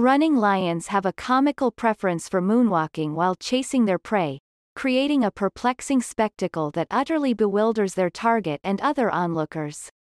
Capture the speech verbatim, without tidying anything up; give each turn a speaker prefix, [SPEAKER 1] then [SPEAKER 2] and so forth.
[SPEAKER 1] Running lions have a comical preference for moonwalking while chasing their prey, creating a perplexing spectacle that utterly bewilders their target and other onlookers.